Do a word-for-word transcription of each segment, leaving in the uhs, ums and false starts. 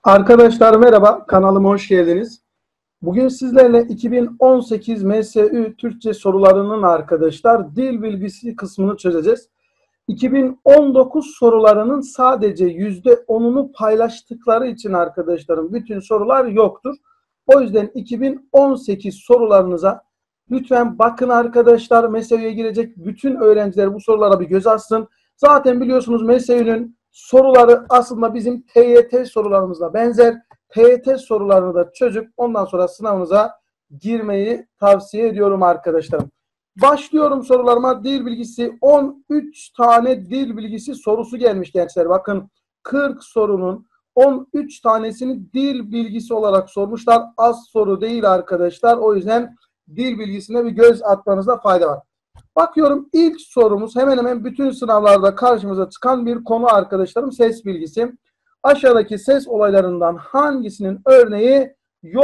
Arkadaşlar merhaba, kanalıma hoş geldiniz. Bugün sizlerle iki bin on sekiz M S Ü Türkçe sorularının arkadaşlar dil bilgisi kısmını çözeceğiz. iki bin on dokuz sorularının sadece yüzde onunu paylaştıkları için arkadaşlarım bütün sorular yoktur. O yüzden iki bin on sekiz sorularınıza lütfen bakın arkadaşlar. M S Ü'ye girecek bütün öğrenciler bu sorulara bir göz atsın. Zaten biliyorsunuz M S Ü'nün soruları aslında bizim T Y T sorularımızla benzer. T Y T sorularını da çözüp ondan sonra sınavınıza girmeyi tavsiye ediyorum arkadaşlarım. Başlıyorum sorularıma. Dil bilgisi on üç tane dil bilgisi sorusu gelmiş gençler. Bakın kırk sorunun on üç tanesini dil bilgisi olarak sormuşlar. Az soru değil arkadaşlar. O yüzden dil bilgisine bir göz atmanızda fayda var. Bakıyorum ilk sorumuz hemen hemen bütün sınavlarda karşımıza çıkan bir konu arkadaşlarım, ses bilgisi. Aşağıdaki ses olaylarından hangisinin örneği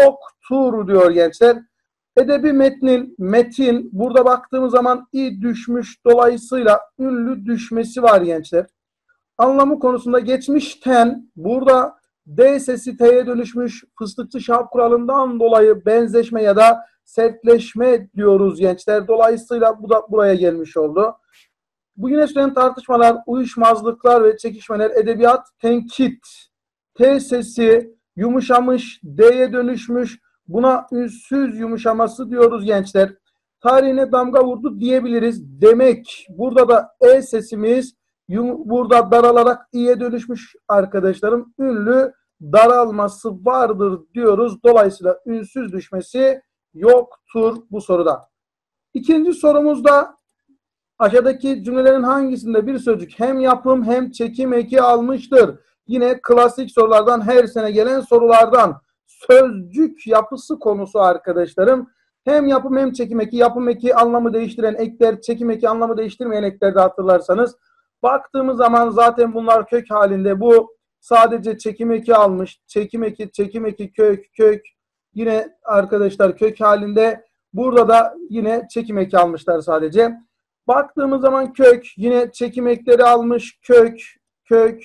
yoktur diyor gençler. Edebi metnin, metin, burada baktığımız zaman i düşmüş, dolayısıyla ünlü düşmesi var gençler. Anlamı konusunda geçmişten burada D sesi T'ye dönüşmüş, fıstıkçı şap kuralından dolayı benzeşme ya da sertleşme diyoruz gençler. Dolayısıyla bu da buraya gelmiş oldu. Bugüne süren tartışmalar, uyuşmazlıklar ve çekişmeler, edebiyat, tenkit. T sesi yumuşamış, D'ye dönüşmüş. Buna ünsüz yumuşaması diyoruz gençler. Tarihine damga vurdu diyebiliriz. Demek burada da E sesimiz burada daralarak i'ye dönüşmüş arkadaşlarım. Ünlü daralması vardır diyoruz. Dolayısıyla ünsüz düşmesi yoktur bu soruda. İkinci sorumuzda aşağıdaki cümlelerin hangisinde bir sözcük hem yapım hem çekim eki almıştır? Yine klasik sorulardan, her sene gelen sorulardan. Sözcük yapısı konusu arkadaşlarım. Hem yapım hem çekim eki, yapım eki anlamı değiştiren ekler, çekim eki anlamı değiştirmeyen eklerde hatırlarsanız. Baktığımız zaman zaten bunlar kök halinde. Bu sadece çekim eki almış. Çekim eki, çekim eki, kök, kök. Yine arkadaşlar kök halinde. Burada da yine çekim eki almışlar sadece. Baktığımız zaman kök, yine çekim ekleri almış. Kök, kök,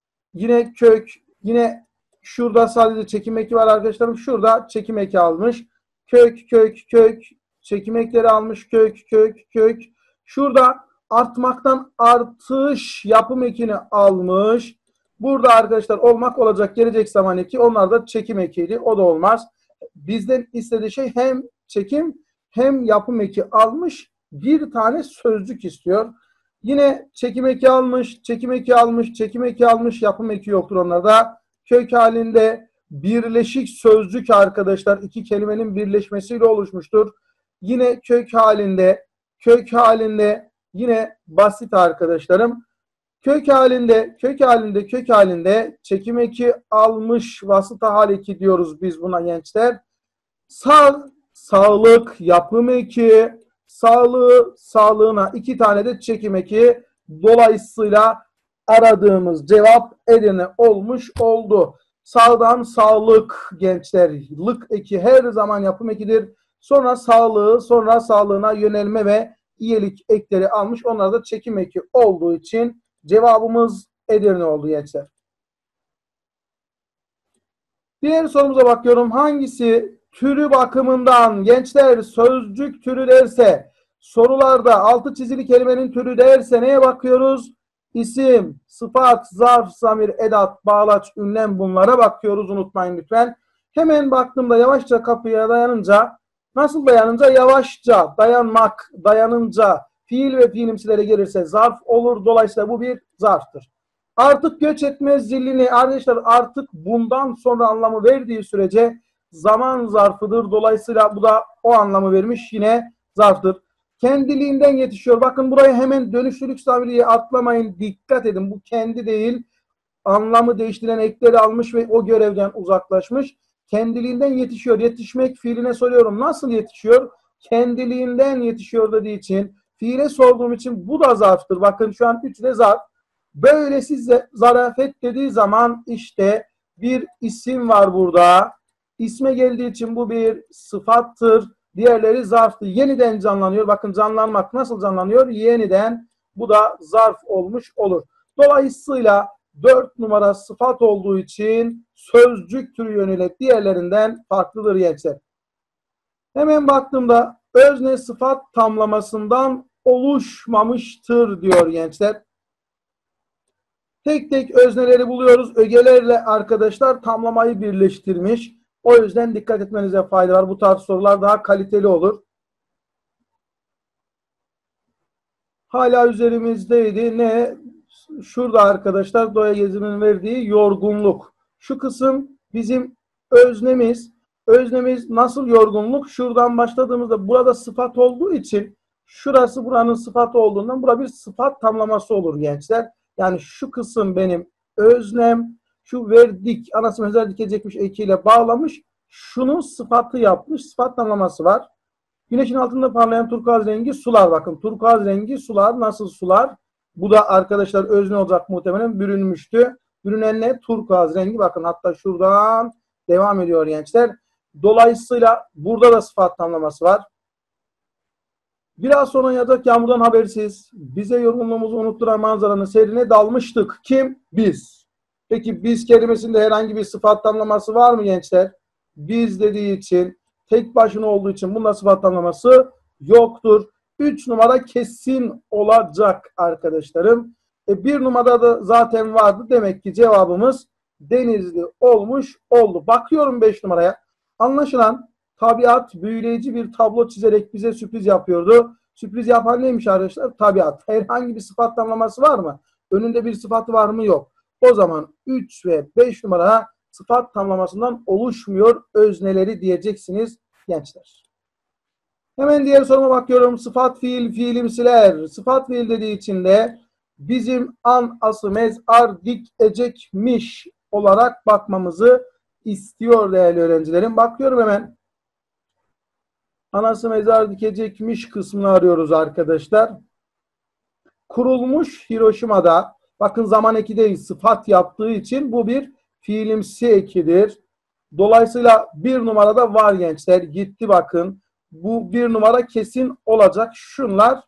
yine kök, yine şurada sadece çekim eki var arkadaşlarım. Şurada çekim eki almış. Kök, kök, kök, çekim ekleri almış. Kök, kök, kök. Şurada artmaktan artış yapım ekini almış. Burada arkadaşlar olmak olacak gelecek zaman eki. Onlar da çekim ekiydi. O da olmaz. Bizden istediği şey hem çekim hem yapım eki almış. Bir tane sözcük istiyor. Yine çekim eki almış, çekim eki almış, çekim eki almış, yapım eki yoktur onlarda. Kök halinde birleşik sözcük arkadaşlar iki kelimenin birleşmesiyle oluşmuştur. Yine kök halinde, kök halinde yine basit arkadaşlarım. Kök halinde, kök halinde, kök halinde çekim eki almış vasıta hal eki diyoruz biz buna gençler. Sağ, sağlık, yapım eki, sağlığı, sağlığına iki tane de çekim eki. Dolayısıyla aradığımız cevap Edirne olmuş oldu. Sağdan sağlık gençler. Lık eki her zaman yapım ekidir. Sonra sağlığı, sonra sağlığına yönelme ve iyilik ekleri almış. Onlar da çekim eki olduğu için cevabımız Edirne oldu gençler. Diğer sorumuza bakıyorum. Hangisi türü bakımından gençler sözcük türü derse, sorularda altı çizili kelimenin türü derse neye bakıyoruz? İsim, sıfat, zarf, zamir, edat, bağlaç, ünlem, bunlara bakıyoruz, unutmayın lütfen. Hemen baktığımda yavaşça kapıya dayanınca, nasıl dayanınca? Yavaşça, dayanmak, dayanınca, fiil ve fiilimsilere gelirse zarf olur. Dolayısıyla bu bir zarftır. Artık göç etmez zillini arkadaşlar, artık bundan sonra anlamı verdiği sürece zaman zarfıdır. Dolayısıyla bu da o anlamı vermiş, yine zarftır. Kendiliğinden yetişiyor. Bakın buraya hemen dönüşlülük zamiriye atlamayın. Dikkat edin. Bu kendi değil. Anlamı değiştiren ekleri almış ve o görevden uzaklaşmış. Kendiliğinden yetişiyor. Yetişmek fiiline soruyorum. Nasıl yetişiyor? Kendiliğinden yetişiyor dediği için, fiile sorduğum için bu da zarftır. Bakın şu an üç de zarf. Böylesi zarafet dediği zaman işte bir isim var burada. İsme geldiği için bu bir sıfattır. Diğerleri zarftır. Yeniden canlanıyor. Bakın canlanmak nasıl canlanıyor? Yeniden. Bu da zarf olmuş olur. Dolayısıyla dört numara sıfat olduğu için sözcük türü yönüyle diğerlerinden farklıdır gençler. Hemen baktığımda özne sıfat tamlamasından oluşmamıştır diyor gençler. Tek tek özneleri buluyoruz. Ögelerle arkadaşlar tamlamayı birleştirmiş. O yüzden dikkat etmenize fayda var. Bu tarz sorular daha kaliteli olur. Hala üzerimizdeydi. Ne? Şurada arkadaşlar Doya Gezi'nin verdiği yorgunluk. Şu kısım bizim öznemiz. Öznemiz nasıl yorgunluk? Şuradan başladığımızda burada sıfat olduğu için şurası buranın sıfatı olduğundan burada bir sıfat tamlaması olur gençler. Yani şu kısım benim öznem. Şu verdik anası mezar dikecekmiş ekiyle bağlamış. Şunun sıfatı yapmış. Sıfat tamlaması var. Güneşin altında parlayan turkuaz rengi sular. Bakın turkuaz rengi sular. Nasıl sular? Bu da arkadaşlar özne olacak muhtemelen. Bürünmüştü. Bürünen ne? Turkuaz rengi. Bakın hatta şuradan devam ediyor gençler. Dolayısıyla burada da sıfat tamlaması var. Biraz sonra yağacak yağmurdan habersiz. Bize yorgunluğumuzu unutturan manzaranın seyrine dalmıştık. Kim? Biz. Peki biz kelimesinde herhangi bir sıfat tamlaması var mı gençler? Biz dediği için tek başına olduğu için bunda sıfat tamlaması yoktur. üç numara kesin olacak arkadaşlarım. E bir numarada da zaten vardı. Demek ki cevabımız Denizli olmuş oldu. Bakıyorum beş numaraya. Anlaşılan tabiat büyüleyici bir tablo çizerek bize sürpriz yapıyordu. Sürpriz yapan neymiş arkadaşlar? Tabiat. Herhangi bir sıfat tamlaması var mı? Önünde bir sıfatı var mı? Yok. O zaman üç ve beş numara sıfat tamlamasından oluşmuyor özneleri diyeceksiniz gençler. Hemen diğer soruma bakıyorum. Sıfat fiil, fiilimsiler. Sıfat fiil dediği için de bizim an, ası, mez, ar, dik, ecekmiş olarak bakmamızı istiyor değerli öğrencilerim. Bakıyorum hemen. Anası mezar dikecekmiş kısmını arıyoruz arkadaşlar. Kurulmuş Hiroşima'da. Bakın zaman eki değil sıfat yaptığı için bu bir fiilimsi ekidir. Dolayısıyla bir numarada var gençler. Gitti bakın. Bu bir numara kesin olacak. Şunlar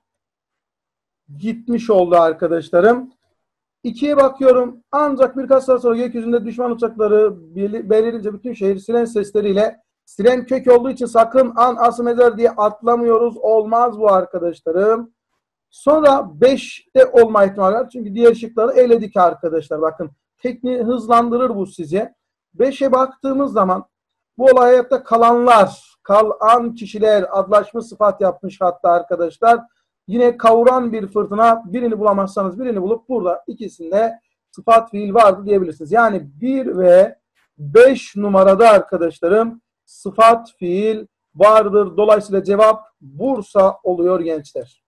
gitmiş oldu arkadaşlarım. İkiye bakıyorum. Ancak birkaç saat sonra gökyüzünde düşman uçakları belirince bütün şehir siren sesleriyle siren kök olduğu için sakın an ası mezar diye atlamıyoruz. Olmaz bu arkadaşlarım. Sonra beşte olma ihtimali var. Çünkü diğer şıkları eledik arkadaşlar. Bakın tekniği hızlandırır bu size. beşe baktığımız zaman bu olay hayatta kalanlar, kalan kişiler adlaşma sıfat yapmış hatta arkadaşlar. Yine kavuran bir fırtına, birini bulamazsanız birini bulup burada ikisinde sıfat fiil vardı diyebilirsiniz. Yani bir ve beş numarada arkadaşlarım sıfat fiil vardır. Dolayısıyla cevap Bursa oluyor gençler.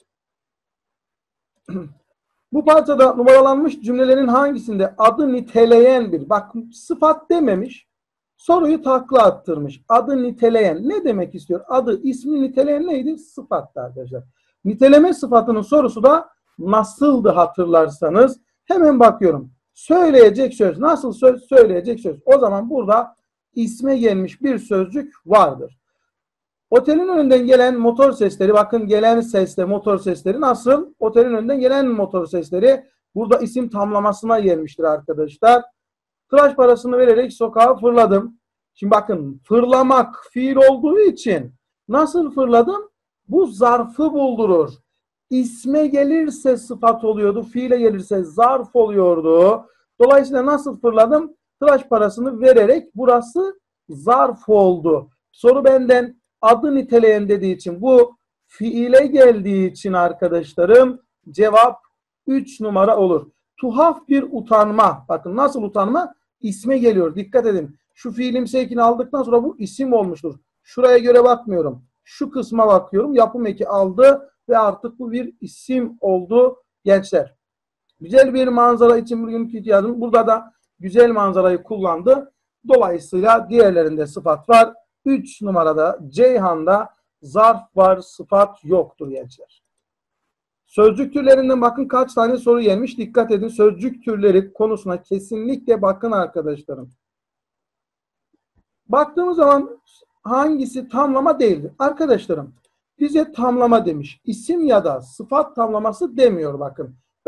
Bu parçada numaralanmış cümlelerin hangisinde adı niteleyen bir, bak sıfat dememiş, soruyu takla attırmış. Adı niteleyen ne demek istiyor? Adı, ismi niteleyen neydi? Sıfattı arkadaşlar. Niteleme sıfatının sorusu da nasıldı hatırlarsanız. Hemen bakıyorum. Söyleyecek söz. Nasıl söz? Söyleyecek söz. O zaman burada isme gelmiş bir sözcük vardır. Otelin önünden gelen motor sesleri, bakın gelen sesle motor sesleri nasıl? Otelin önünden gelen motor sesleri burada isim tamlamasına gelmiştir arkadaşlar. Tıraş parasını vererek sokağa fırladım. Şimdi bakın fırlamak fiil olduğu için nasıl fırladım? Bu zarfı buldurur. İsme gelirse sıfat oluyordu. Fiile gelirse zarf oluyordu. Dolayısıyla nasıl fırladım? Tıraş parasını vererek burası zarf oldu. Soru benden adı niteleyen dediği için bu fiile geldiği için arkadaşlarım cevap üç numara olur. Tuhaf bir utanma. Bakın nasıl utanma? İsme geliyor. Dikkat edin. Şu fiilimsi ekini aldıktan sonra bu isim olmuştur. Şuraya göre bakmıyorum. Şu kısma bakıyorum. Yapım eki aldı ve artık bu bir isim oldu gençler. Güzel bir manzara için bugünkü ihtiyacım. Burada da güzel manzarayı kullandı. Dolayısıyla diğerlerinde sıfat var. üç numarada Ceyhan'da zarf var, sıfat yoktur gençler. Sözcük türlerinden bakın kaç tane soru gelmiş. Dikkat edin. Sözcük türleri konusuna kesinlikle bakın arkadaşlarım. Baktığımız zaman hangisi tamlama değildir? Arkadaşlarım bize tamlama demiş. İsim ya da sıfat tamlaması demiyor bakın.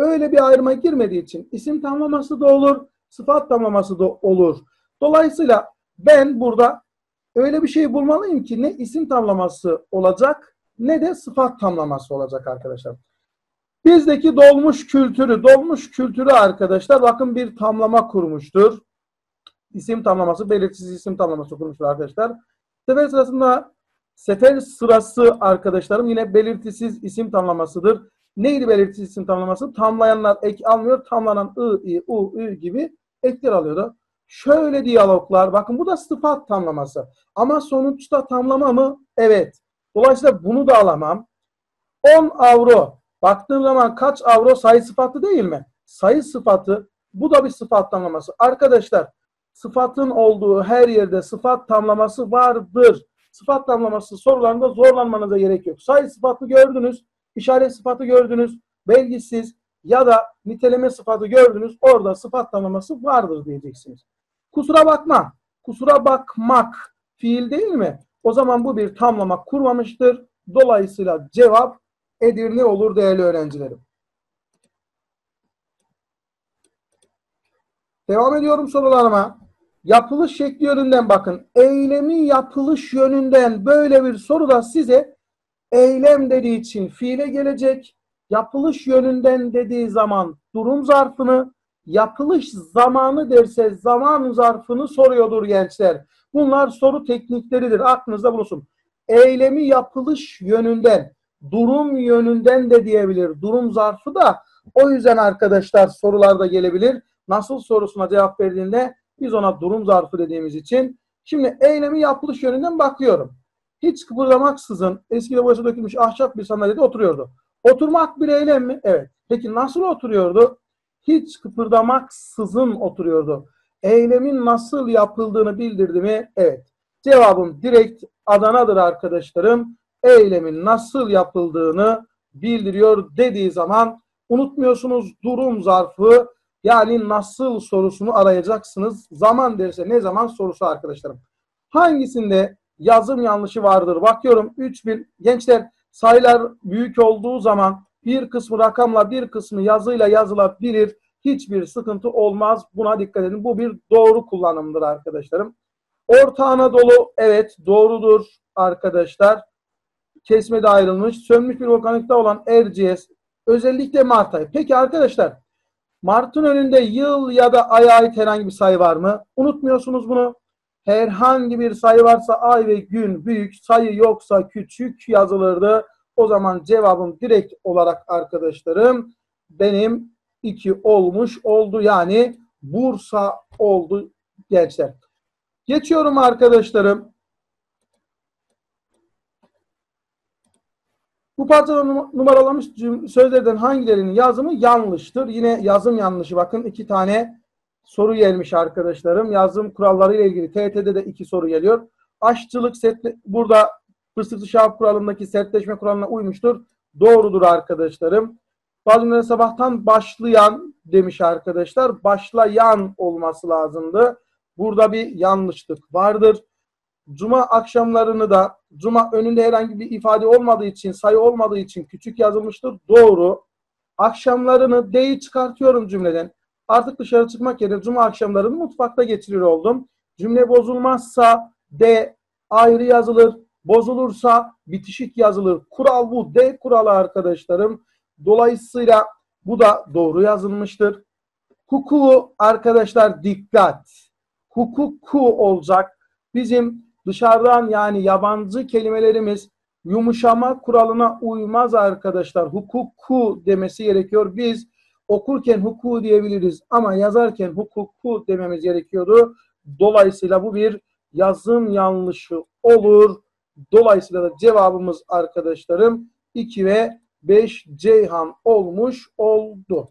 öyle bir ayrıma girmediği için isim tamlaması da olur, sıfat tamlaması da olur. Dolayısıyla ben burada öyle bir şey bulmalıyım ki ne isim tamlaması olacak ne de sıfat tamlaması olacak arkadaşlar. Bizdeki dolmuş kültürü, dolmuş kültürü arkadaşlar bakın bir tamlama kurmuştur. İsim tamlaması, belirsiz isim tamlaması kurmuştur arkadaşlar. Sefer sırasında sefer sırası arkadaşlarım yine belirtisiz isim tamlamasıdır. Neydi belirtisiz isim tamlaması? Tamlayanlar ek almıyor, tamlanan ı, i, u, ü gibi ekler alıyordu. Şöyle diyaloglar, bakın bu da sıfat tamlaması. Ama sonuçta tamlama mı? Evet. Dolayısıyla bunu da alamam. on avro. Baktığım zaman kaç avro sayı sıfatı değil mi? Sayı sıfatı. Bu da bir sıfat tamlaması. Arkadaşlar sıfatın olduğu her yerde sıfat tamlaması vardır. Sıfat tamlaması sorularında zorlanmanıza gerek yok. Sayı sıfatı gördünüz, işaret sıfatı gördünüz, belgisiz ya da niteleme sıfatı gördünüz. Orada sıfat tamlaması vardır diyeceksiniz. Kusura bakma. Kusura bakmak fiil değil mi? O zaman bu bir tamlama kurmamıştır. Dolayısıyla cevap Edirne olur değerli öğrencilerim. Devam ediyorum sorularıma. Yapılış şekli yönünden bakın. Eylemi yapılış yönünden böyle bir soruda size eylem dediği için fiile gelecek. Yapılış yönünden dediği zaman durum zarfını, yapılış zamanı derse zaman zarfını soruyordur gençler. Bunlar soru teknikleridir. Aklınızda bulunsun. Eylemi yapılış yönünden, durum yönünden de diyebilir. Durum zarfı da o yüzden arkadaşlar sorularda gelebilir. Nasıl sorusuna cevap verdiğinde biz ona durum zarfı dediğimiz için. Şimdi eylemi yapılış yönünden bakıyorum. Hiç kıpırdamaksızın eskide boyası dökülmüş ahşap bir sandalyede oturuyordu. Oturmak bir eylem mi? Evet. Peki nasıl oturuyordu? Hiç kıpırdamaksızın oturuyordu. Eylemin nasıl yapıldığını bildirdi mi? Evet. Cevabım direkt Adana'dır arkadaşlarım. Eylemin nasıl yapıldığını bildiriyor dediği zaman unutmuyorsunuz durum zarfı yani nasıl sorusunu arayacaksınız. Zaman derse ne zaman sorusu arkadaşlarım. Hangisinde yazım yanlışı vardır? Bakıyorum üç bin. Gençler sayılar büyük olduğu zaman bir kısmı rakamla bir kısmı yazıyla yazılabilir. Hiçbir sıkıntı olmaz. Buna dikkat edin. Bu bir doğru kullanımdır arkadaşlarım. Orta Anadolu evet doğrudur arkadaşlar. Kesmede ayrılmış. Sönmüş bir volkanikte olan Erciyes. Özellikle Mart ayı. Peki arkadaşlar Mart'ın önünde yıl ya da aya ait herhangi bir sayı var mı? Unutmuyorsunuz bunu. Herhangi bir sayı varsa ay ve gün büyük, sayı yoksa küçük yazılırdı. O zaman cevabım direkt olarak arkadaşlarım benim iki olmuş oldu. Yani Bursa oldu gençler. Geçiyorum arkadaşlarım. Bu parçada numaralanmış sözlerden hangilerinin yazımı yanlıştır? Yine yazım yanlışı. Bakın iki tane soru gelmiş arkadaşlarım. Yazım kuralları ile ilgili T Y T'de de iki soru geliyor. Aşçılık sertle, burada fıstıklı şahap kuralındaki sertleşme kuralına uymuştur. Doğrudur arkadaşlarım. Bazı sabahtan başlayan demiş arkadaşlar. Başlayan olması lazımdı. Burada bir yanlışlık vardır. Cuma akşamlarını da cuma önünde herhangi bir ifade olmadığı için, sayı olmadığı için küçük yazılmıştır. Doğru. Akşamlarını D'yi çıkartıyorum cümleden. Artık dışarı çıkmak yerine cuma akşamlarını mutfakta geçiriyor oldum. Cümle bozulmazsa D ayrı yazılır. Bozulursa bitişik yazılır. Kural bu. D kuralı arkadaşlarım. Dolayısıyla bu da doğru yazılmıştır. Hukuku arkadaşlar dikkat. Hukuku olacak. Bizim dışarıdan yani yabancı kelimelerimiz yumuşama kuralına uymaz arkadaşlar. Hukuku demesi gerekiyor. Biz okurken hukuku diyebiliriz ama yazarken hukuku dememiz gerekiyordu. Dolayısıyla bu bir yazım yanlışı olur. Dolayısıyla da cevabımız arkadaşlarım iki ve beş Ceyhan olmuş oldu.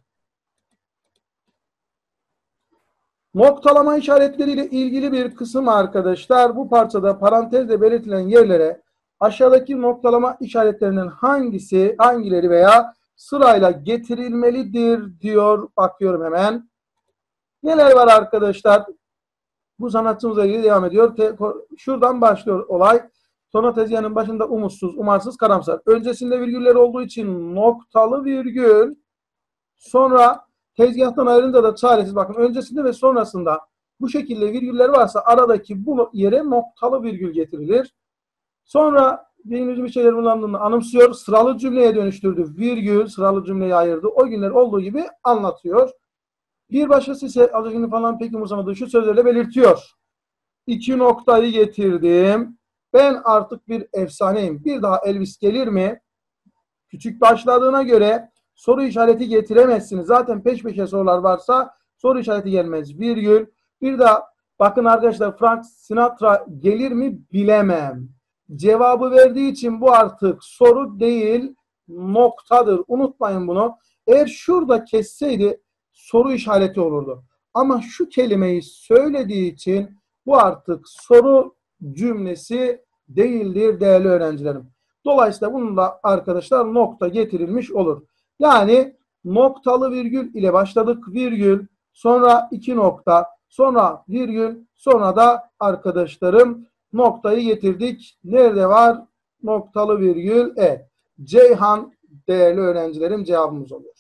Noktalama işaretleriyle ilgili bir kısım arkadaşlar. Bu parçada parantezle belirtilen yerlere aşağıdaki noktalama işaretlerinden hangisi, hangileri veya sırayla getirilmelidir diyor. Bakıyorum hemen. Neler var arkadaşlar? Bu sanatçımızla ilgili devam ediyor. Şuradan başlıyor olay. Sonra tezgahın başında umutsuz, umarsız, karamsar. Öncesinde virgüller olduğu için noktalı virgül. Sonra tezgahtan ayrılınca da çaresiz. Bakın öncesinde ve sonrasında bu şekilde virgüller varsa aradaki bu yere noktalı virgül getirilir. Sonra birinci bir şeyler kullandığını anımsıyor. Sıralı cümleye dönüştürdü. Virgül sıralı cümleyi ayırdı. O günler olduğu gibi anlatıyor. Bir başkası ise azıcık falan pek umursamadığı şu sözlerle belirtiyor. İki noktayı getirdim. Ben artık bir efsaneyim. Bir daha Elvis gelir mi? Küçük başladığına göre soru işareti getiremezsiniz. Zaten peş peşe sorular varsa soru işareti gelmez. Virgül. Bir daha bakın arkadaşlar, Frank Sinatra gelir mi bilemem. Cevabı verdiği için bu artık soru değil, noktadır. Unutmayın bunu. Eğer şurada kesseydi soru işareti olurdu. Ama şu kelimeyi söylediği için bu artık soru cümlesi değildir değerli öğrencilerim. Dolayısıyla bunun da arkadaşlar nokta getirilmiş olur. Yani noktalı virgül ile başladık. Virgül, sonra iki nokta, sonra virgül, sonra da arkadaşlarım noktayı getirdik. Nerede var? Noktalı virgül. Evet. Ceyhan değerli öğrencilerim cevabımız oluyor.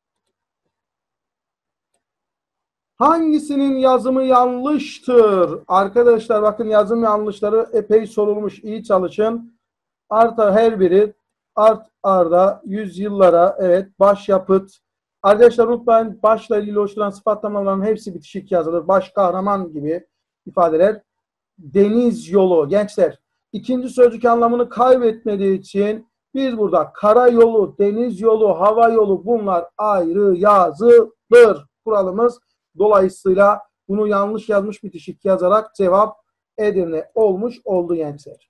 Hangisinin yazımı yanlıştır? Arkadaşlar bakın yazım yanlışları epey sorulmuş. İyi çalışın. Arta her biri art arda yüzyıllara evet başyapıt. Arkadaşlar unutmayın başla ilgili oluşturan sıfatlamaların hepsi bitişik yazılır. Baş kahraman gibi ifadeler. Deniz yolu gençler. İkinci sözcük anlamını kaybetmediği için biz burada kara yolu, deniz yolu, hava yolu bunlar ayrı yazılır. Kuralımız. Dolayısıyla bunu yanlış yazmış bitişik yazarak cevap Edirne olmuş oldu gençler.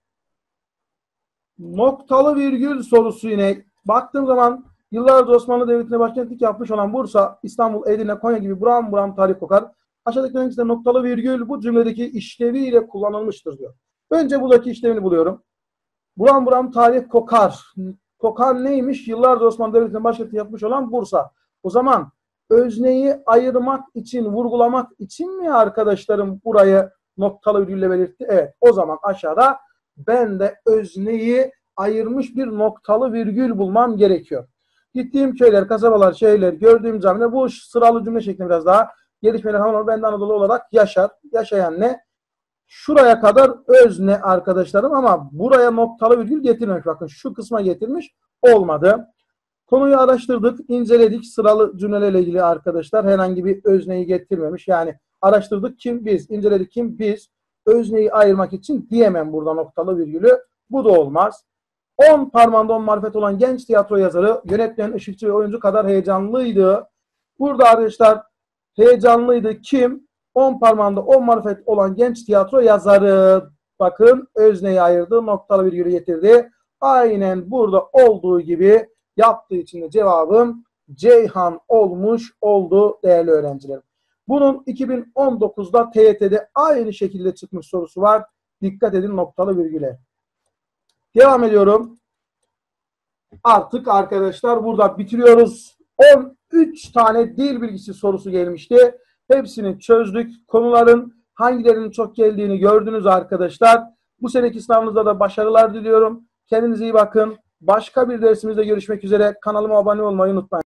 Noktalı virgül sorusu yine baktığım zaman yıllarca Osmanlı Devleti'ne başkentlik yapmış olan Bursa, İstanbul, Edirne, Konya gibi buram buram tarih kokar. Aşağıdakilerin içinde noktalı virgül bu cümledeki işleviyle kullanılmıştır diyor. Önce buradaki işlevini buluyorum. Buram buram tarih kokar. Kokar neymiş? Yıllarca Osmanlı Devleti'ne başkentlik yapmış olan Bursa. O zaman özneyi ayırmak için, vurgulamak için mi arkadaşlarım burayı noktalı virgülle belirtti? Evet. O zaman aşağıda ben de özneyi ayırmış bir noktalı virgül bulmam gerekiyor. Gittiğim köyler, kasabalar, şehirler, gördüğüm camiler bu sıralı cümle şeklinde biraz daha gelişmeler hamur ben de Anadolu olarak yaşar. Yaşayan ne? Şuraya kadar özne arkadaşlarım ama buraya noktalı virgül getirmemiş. Bakın şu kısma getirmiş. Olmadı. Konuyu araştırdık, inceledik. Sıralı cümlelerle ilgili arkadaşlar herhangi bir özneyi getirmemiş. Yani araştırdık kim? Biz. İnceledik kim? Biz. Özneyi ayırmak için diyemem burada noktalı virgülü. Bu da olmaz. on parmağında on marifet olan genç tiyatro yazarı, yönetmen, ışıkçı ve oyuncu kadar heyecanlıydı. Burada arkadaşlar heyecanlıydı kim? on parmağında on marifet olan genç tiyatro yazarı. Bakın özneyi ayırdı, noktalı virgülü getirdi. Aynen burada olduğu gibi yaptığı için de cevabım Ceyhan olmuş oldu değerli öğrencilerim. Bunun iki bin on dokuzda T Y T'de aynı şekilde çıkmış sorusu var. Dikkat edin noktalı virgüle. Devam ediyorum. Artık arkadaşlar burada bitiriyoruz. on üç tane dil bilgisi sorusu gelmişti. Hepsini çözdük. Konuların hangilerinin çok geldiğini gördünüz arkadaşlar. Bu seneki sınavınızda da başarılar diliyorum. Kendinize iyi bakın. Başka bir dersimizde görüşmek üzere. Kanalıma abone olmayı unutmayın.